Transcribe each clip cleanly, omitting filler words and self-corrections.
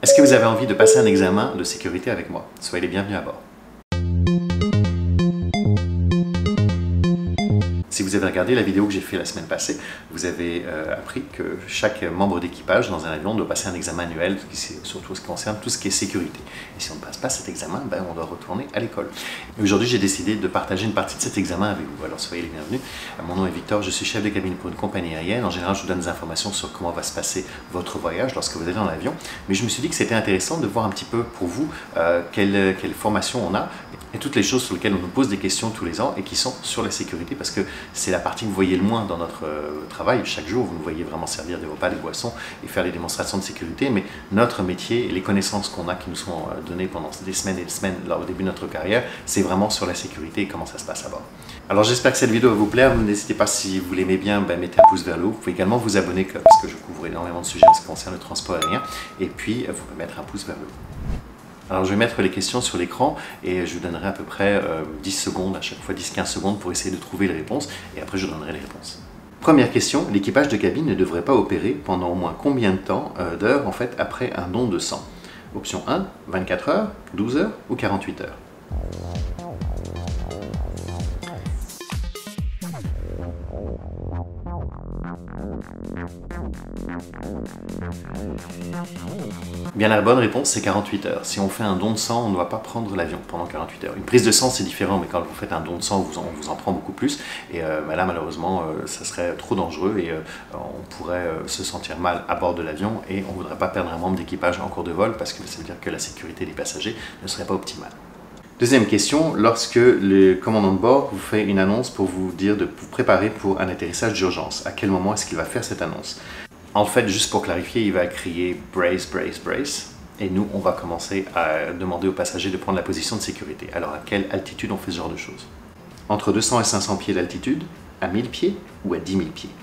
Est-ce que vous avez envie de passer un examen de sécurité avec moi? Soyez les bienvenus à bord. Si vous avez regardé la vidéo que j'ai fait la semaine passée, vous avez appris que chaque membre d'équipage dans un avion doit passer un examen annuel, surtout ce qui concerne tout ce qui est sécurité. Et si on ne passe pas cet examen, on doit retourner à l'école. Aujourd'hui, j'ai décidé de partager une partie de cet examen avec vous. Alors soyez les bienvenus. Mon nom est Victor, je suis chef de cabine pour une compagnie aérienne. En général, je vous donne des informations sur comment va se passer votre voyage lorsque vous allez dans l'avion. Mais je me suis dit que c'était intéressant de voir un petit peu pour vous quelle formation on a et toutes les choses sur lesquelles on nous pose des questions tous les ans et qui sont sur la sécurité, parce que c'est la partie que vous voyez le moins dans notre travail. Chaque jour, vous nous voyez vraiment servir des repas, des boissons et faire des démonstrations de sécurité, mais notre métier et les connaissances qu'on a qui nous sont données pendant des semaines et des semaines au début de notre carrière, c'est vraiment sur la sécurité et comment ça se passe à bord. Alors j'espère que cette vidéo va vous plaire. N'hésitez pas, si vous l'aimez bien, mettez un pouce vers le haut. Vous pouvez également vous abonner parce que je couvre énormément de sujets en ce qui concerne le transport aérien, et puis vous pouvez mettre un pouce vers le haut. Alors je vais mettre les questions sur l'écran et je vous donnerai à peu près 10 secondes, à chaque fois 10-15 secondes pour essayer de trouver les réponses, et après je donnerai les réponses. Première question, l'équipage de cabine ne devrait pas opérer pendant au moins combien de temps, d'heures en fait, après un don de sang? Option 1, 24 heures, 12 heures ou 48 heures? Bien, la bonne réponse, c'est 48 heures. Si on fait un don de sang, on ne doit pas prendre l'avion pendant 48 heures. Une prise de sang, c'est différent, mais quand vous faites un don de sang, on vous en prend beaucoup plus. Et là, malheureusement, ça serait trop dangereux et on pourrait se sentir mal à bord de l'avion, et on ne voudrait pas perdre un membre d'équipage en cours de vol, parce que ça veut dire que la sécurité des passagers ne serait pas optimale. Deuxième question, lorsque le commandant de bord vous fait une annonce pour vous dire de vous préparer pour un atterrissage d'urgence, à quel moment est-ce qu'il va faire cette annonce? En fait, juste pour clarifier, il va crier « brace, brace, brace ». Et nous, on va commencer à demander aux passagers de prendre la position de sécurité. Alors, à quelle altitude on fait ce genre de choses? Entre 200 et 500 pieds d'altitude, à 1000 pieds ou à 10 000 pieds?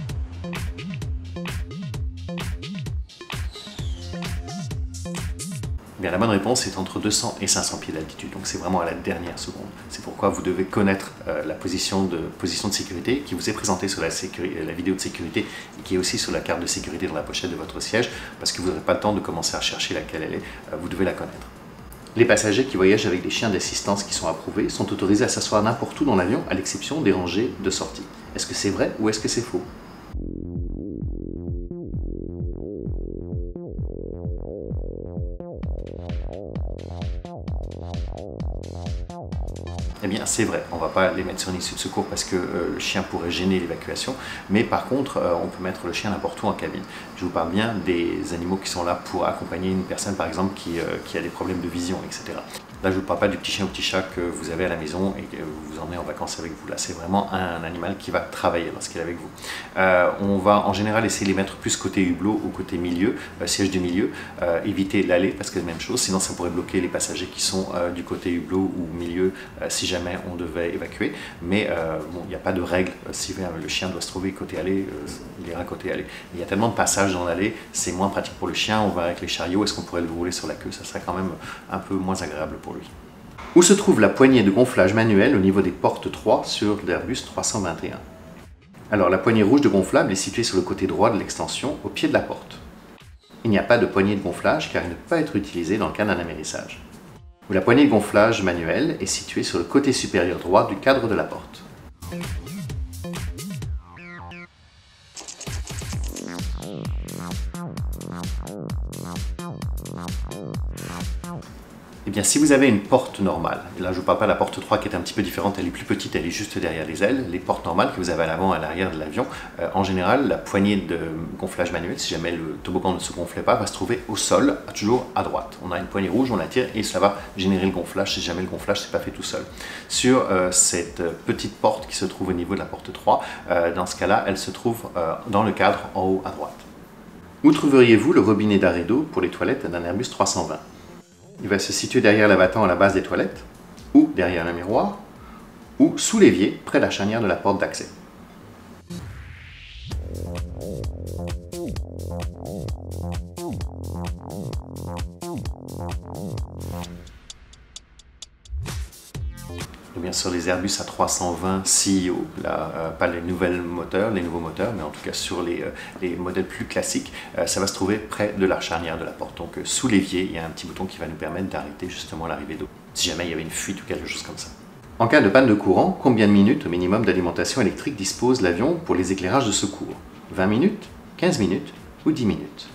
Bien, la bonne réponse est entre 200 et 500 pieds d'altitude, donc c'est vraiment à la dernière seconde. C'est pourquoi vous devez connaître la position de sécurité qui vous est présentée sur la vidéo de sécurité et qui est aussi sur la carte de sécurité dans la pochette de votre siège, parce que vous n'aurez pas le temps de commencer à chercher laquelle elle est, vous devez la connaître. Les passagers qui voyagent avec des chiens d'assistance qui sont approuvés sont autorisés à s'asseoir n'importe où dans l'avion, à l'exception des rangées de sortie. Est-ce que c'est vrai ou est-ce que c'est faux? Eh bien, c'est vrai, on ne va pas les mettre sur une issue de secours parce que le chien pourrait gêner l'évacuation, mais par contre, on peut mettre le chien n'importe où en cabine. Je vous parle bien des animaux qui sont là pour accompagner une personne, par exemple, qui a des problèmes de vision, etc. Là, je ne vous parle pas du petit chien ou petit chat que vous avez à la maison et que vous emmenez en vacances avec vous. Là, c'est vraiment un animal qui va travailler lorsqu'il est avec vous. On va en général essayer de les mettre plus côté hublot ou côté milieu, siège du milieu, éviter l'allée parce que c'est la même chose, sinon ça pourrait bloquer les passagers qui sont du côté hublot ou milieu si jamais on devait évacuer. Mais bon, il n'y a pas de règle. Si le chien doit se trouver côté allée, il ira côté allée. Il y a tellement de passages dans l'allée, c'est moins pratique pour le chien. On va avec les chariots, est-ce qu'on pourrait le rouler sur la queue? Ça serait quand même un peu moins agréable pour lui. Où se trouve la poignée de gonflage manuelle au niveau des portes 3 sur l'Airbus 321? Alors, la poignée rouge de gonflable est située sur le côté droit de l'extension, au pied de la porte. Il n'y a pas de poignée de gonflage car elle ne peut pas être utilisée dans le cas d'un amérissage. La poignée de gonflage manuelle est située sur le côté supérieur droit du cadre de la porte. Eh bien, si vous avez une porte normale, et là je ne vous parle pas de la porte 3 qui est un petit peu différente, elle est plus petite, elle est juste derrière les ailes, les portes normales que vous avez à l'avant et à l'arrière de l'avion, en général, la poignée de gonflage manuel, si jamais le toboggan ne se gonflait pas, va se trouver au sol, toujours à droite. On a une poignée rouge, on la tire et ça va générer le gonflage, si jamais le gonflage n'est pas fait tout seul. Sur cette petite porte qui se trouve au niveau de la porte 3, dans ce cas-là, elle se trouve dans le cadre en haut à droite. Où trouveriez-vous le robinet d'arrêt d'eau pour les toilettes d'un Airbus 320? Il va se situer derrière l'abattant à la base des toilettes, ou derrière le miroir, ou sous l'évier, près de la charnière de la porte d'accès. Donc bien sûr les Airbus A320 CEO, là, pas les nouveaux moteurs, mais en tout cas sur les modèles plus classiques, ça va se trouver près de la charnière de la porte. Donc sous l'évier, il y a un petit bouton qui va nous permettre d'arrêter justement l'arrivée d'eau, si jamais il y avait une fuite ou quelque chose comme ça. En cas de panne de courant, combien de minutes au minimum d'alimentation électrique dispose l'avion pour les éclairages de secours? 20 minutes, 15 minutes ou 10 minutes?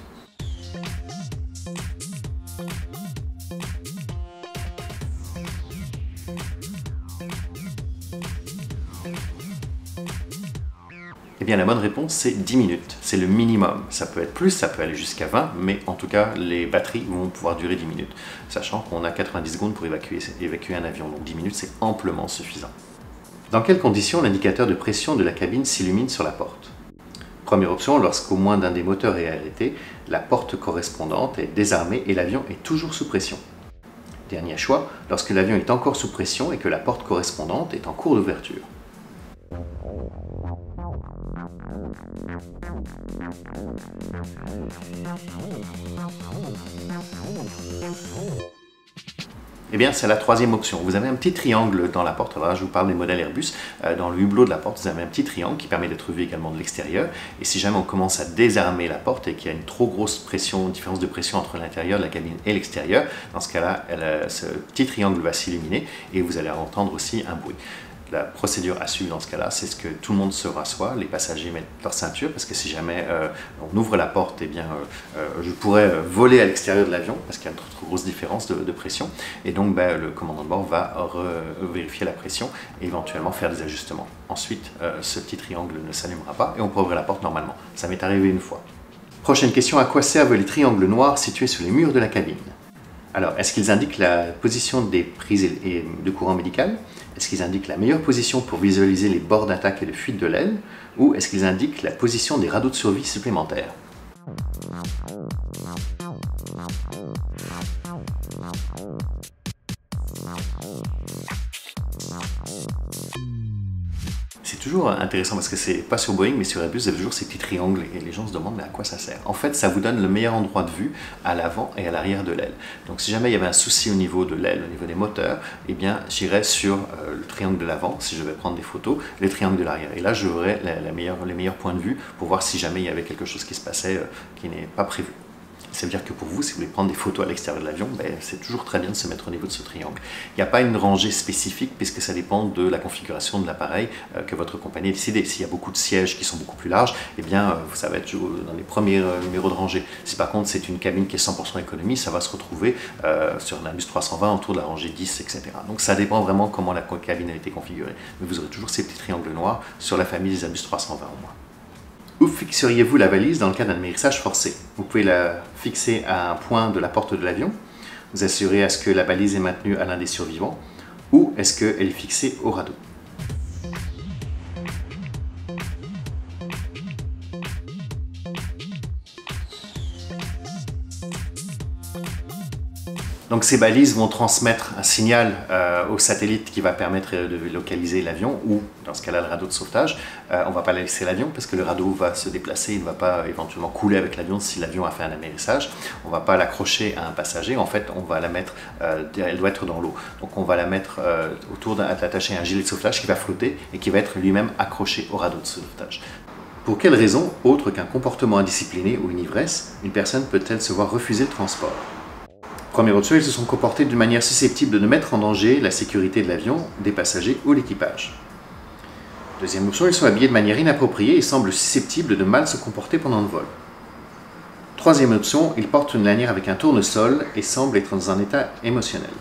Eh bien la bonne réponse c'est 10 minutes, c'est le minimum. Ça peut être plus, ça peut aller jusqu'à 20, mais en tout cas les batteries vont pouvoir durer 10 minutes, sachant qu'on a 90 secondes pour évacuer un avion, donc 10 minutes c'est amplement suffisant. Dans quelles conditions l'indicateur de pression de la cabine s'illumine sur la porte? Première option, lorsqu'au moins d'un des moteurs est arrêté, la porte correspondante est désarmée et l'avion est toujours sous pression. Dernier choix, lorsque l'avion est encore sous pression et que la porte correspondante est en cours d'ouverture. Eh bien, c'est la troisième option. Vous avez un petit triangle dans la porte. Alors là, je vous parle des modèles Airbus. Dans le hublot de la porte, vous avez un petit triangle qui permet d'être vu également de l'extérieur. Et si jamais on commence à désarmer la porte et qu'il y a une trop grosse pression, différence de pression entre l'intérieur de la cabine et l'extérieur, dans ce cas-là, ce petit triangle va s'illuminer et vous allez entendre aussi un bruit. La procédure à suivre dans ce cas-là, c'est que tout le monde se rassoit, les passagers mettent leur ceinture, parce que si jamais on ouvre la porte, eh bien, je pourrais voler à l'extérieur de l'avion, parce qu'il y a une trop grosse différence de pression, et donc le commandant de bord va vérifier la pression et éventuellement faire des ajustements. Ensuite, ce petit triangle ne s'allumera pas et on peut ouvrir la porte normalement. Ça m'est arrivé une fois. Prochaine question, à quoi servent les triangles noirs situés sur les murs de la cabine? Alors, est-ce qu'ils indiquent la position des prises de courant médical? Est-ce qu'ils indiquent la meilleure position pour visualiser les bords d'attaque et de fuite de l'aile? Ou est-ce qu'ils indiquent la position des radeaux de survie supplémentaires? C'est toujours intéressant parce que c'est pas sur Boeing mais sur Airbus, vous avez toujours ces petits triangles et les gens se demandent mais à quoi ça sert. En fait, ça vous donne le meilleur endroit de vue à l'avant et à l'arrière de l'aile. Donc si jamais il y avait un souci au niveau de l'aile, au niveau des moteurs, eh bien j'irais sur le triangle de l'avant si je vais prendre des photos, les triangles de l'arrière. Et là je verrais les meilleurs points de vue pour voir si jamais il y avait quelque chose qui se passait qui n'est pas prévu. Ça veut dire que pour vous, si vous voulez prendre des photos à l'extérieur de l'avion, c'est toujours très bien de se mettre au niveau de ce triangle. Il n'y a pas une rangée spécifique puisque ça dépend de la configuration de l'appareil que votre compagnie a décidé. S'il y a beaucoup de sièges qui sont beaucoup plus larges, eh bien ça va être dans les premiers numéros de rangée. Si par contre c'est une cabine qui est 100% économie, ça va se retrouver sur un Airbus 320 autour de la rangée 10, etc. Donc ça dépend vraiment comment la cabine a été configurée. Mais vous aurez toujours ces petits triangles noirs sur la famille des Airbus 320 au moins. Où fixeriez-vous la valise dans le cas d'un atterrissage forcé? Vous pouvez la fixer à un point de la porte de l'avion, vous assurez à ce que la balise est maintenue à l'un des survivants, ou est-ce qu'elle est fixée au radeau? Donc ces balises vont transmettre un signal au satellite qui va permettre de localiser l'avion ou dans ce cas-là le radeau de sauvetage. On ne va pas laisser l'avion parce que le radeau va se déplacer, il ne va pas éventuellement couler avec l'avion si l'avion a fait un atterrissage. On ne va pas l'accrocher à un passager, en fait on va la mettre, elle doit être dans l'eau. Donc on va la mettre l'attacher à un gilet de sauvetage qui va flotter et qui va être lui-même accroché au radeau de sauvetage. Pour quelle raison, autre qu'un comportement indiscipliné ou une ivresse, une personne peut-elle se voir refuser le transport? Première option, ils se sont comportés d'une manière susceptible de mettre en danger la sécurité de l'avion, des passagers ou l'équipage. Deuxième option, ils sont habillés de manière inappropriée et semblent susceptibles de mal se comporter pendant le vol. Troisième option, ils portent une lanière avec un tournesol et semblent être dans un état émotionnel.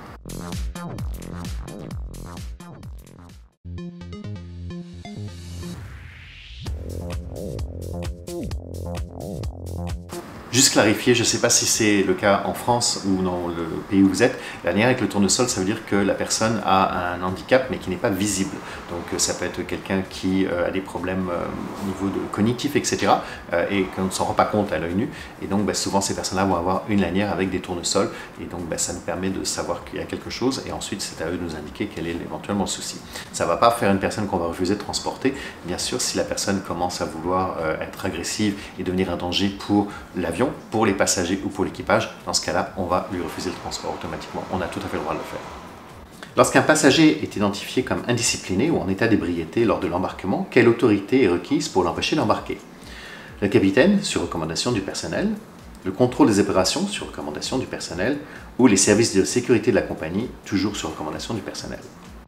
Juste clarifier, je ne sais pas si c'est le cas en France ou dans le pays où vous êtes, la lanière avec le tournesol, ça veut dire que la personne a un handicap mais qui n'est pas visible. Donc ça peut être quelqu'un qui a des problèmes au niveau cognitif, etc. Et qu'on ne s'en rend pas compte à l'œil nu. Et donc souvent ces personnes-là vont avoir une lanière avec des tournesols. Et donc ça nous permet de savoir qu'il y a quelque chose. Et ensuite c'est à eux de nous indiquer quel est éventuellement le souci. Ça ne va pas faire une personne qu'on va refuser de transporter. Bien sûr, si la personne commence à vouloir être agressive et devenir un danger pour l'avion, pour les passagers ou pour l'équipage, dans ce cas-là, on va lui refuser le transport automatiquement. On a tout à fait le droit de le faire. Lorsqu'un passager est identifié comme indiscipliné ou en état d'ébriété lors de l'embarquement, quelle autorité est requise pour l'empêcher d'embarquer? Le capitaine, sur recommandation du personnel, le contrôle des opérations, sur recommandation du personnel, ou les services de sécurité de la compagnie, toujours sur recommandation du personnel.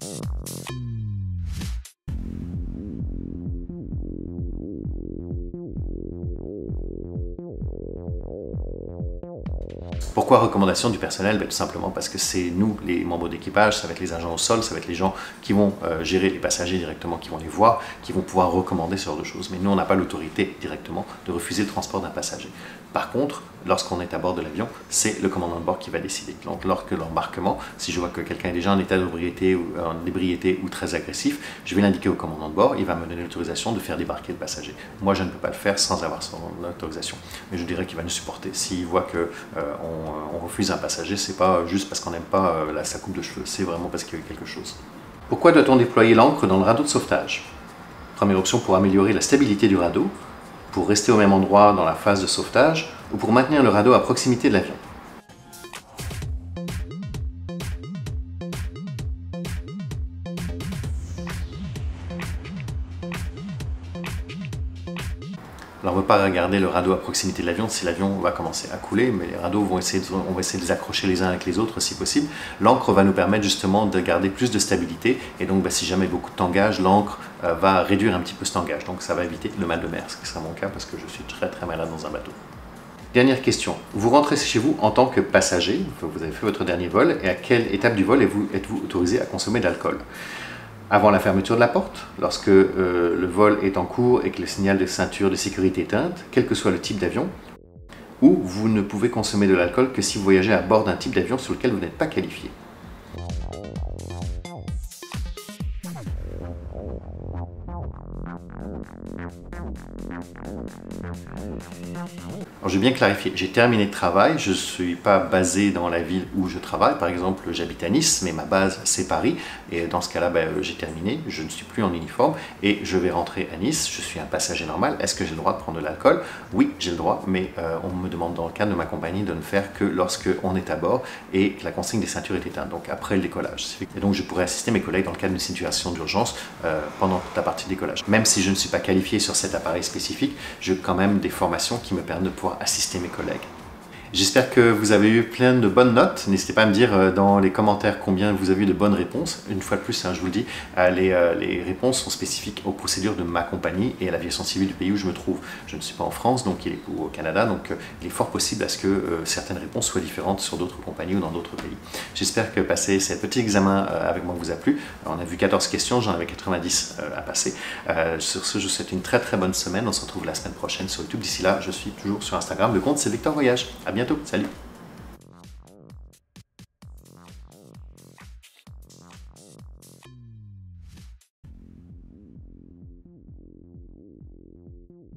Pourquoi recommandation du personnel? Tout simplement parce que c'est nous, les membres d'équipage, ça va être les agents au sol, ça va être les gens qui vont gérer les passagers directement, qui vont les voir, qui vont pouvoir recommander ce genre de choses. Mais nous, on n'a pas l'autorité directement de refuser le transport d'un passager. Par contre, lorsqu'on est à bord de l'avion, c'est le commandant de bord qui va décider. Donc, lors de l'embarquement, si je vois que quelqu'un est déjà en état d'ébriété ou très agressif, je vais l'indiquer au commandant de bord, il va me donner l'autorisation de faire débarquer le passager. Moi, je ne peux pas le faire sans avoir son autorisation. Mais je dirais qu'il va nous supporter. S'il voit que on refuse un passager, c'est pas juste parce qu'on n'aime pas sa coupe de cheveux, c'est vraiment parce qu'il y a eu quelque chose. Pourquoi doit-on déployer l'ancre dans le radeau de sauvetage? Première option, pour améliorer la stabilité du radeau, pour rester au même endroit dans la phase de sauvetage, ou pour maintenir le radeau à proximité de l'avion. Alors on ne veut pas regarder le radeau à proximité de l'avion si l'avion va commencer à couler, mais les radeaux on va essayer de les accrocher les uns avec les autres si possible. L'ancre va nous permettre justement de garder plus de stabilité, et donc si jamais beaucoup de tangage, l'ancre va réduire un petit peu ce tangage, donc ça va éviter le mal de mer, ce qui sera mon cas parce que je suis très malade dans un bateau. Dernière question, vous rentrez chez vous en tant que passager, vous avez fait votre dernier vol, et à quelle étape du vol êtes-vous autorisé à consommer de l'alcool? Avant la fermeture de la porte, lorsque le vol est en cours et que le signal de ceinture de sécurité est éteint, quel que soit le type d'avion, ou vous ne pouvez consommer de l'alcool que si vous voyagez à bord d'un type d'avion sur lequel vous n'êtes pas qualifié. Alors, j'ai bien clarifié, j'ai terminé le travail, je ne suis pas basé dans la ville où je travaille, par exemple j'habite à Nice, mais ma base c'est Paris, et dans ce cas-là j'ai terminé, je ne suis plus en uniforme, et je vais rentrer à Nice, je suis un passager normal, est-ce que j'ai le droit de prendre de l'alcool? Oui, j'ai le droit, mais on me demande dans le cadre de ma compagnie de ne faire que lorsque on est à bord et que la consigne des ceintures est éteinte, donc après le décollage. Et donc je pourrais assister mes collègues dans le cadre d'une situation d'urgence pendant toute la partie de décollage. Même si je ne suis pas qualifié sur cet appareil spécifique, j'ai quand même des formations qui me permettent de pouvoir assister mes collègues. J'espère que vous avez eu plein de bonnes notes. N'hésitez pas à me dire dans les commentaires combien vous avez eu de bonnes réponses. Une fois de plus, je vous le dis, les réponses sont spécifiques aux procédures de ma compagnie et à l'aviation civile du pays où je me trouve. Je ne suis pas en France, donc ou au Canada, donc il est fort possible à ce que certaines réponses soient différentes sur d'autres compagnies ou dans d'autres pays. J'espère que passer ce petit examen avec moi vous a plu. On a vu 14 questions, j'en avais 90 à passer. Sur ce, je vous souhaite une très bonne semaine. On se retrouve la semaine prochaine sur YouTube. D'ici là, je suis toujours sur Instagram. Le compte, c'est Victor Voyage. À bientôt, salut!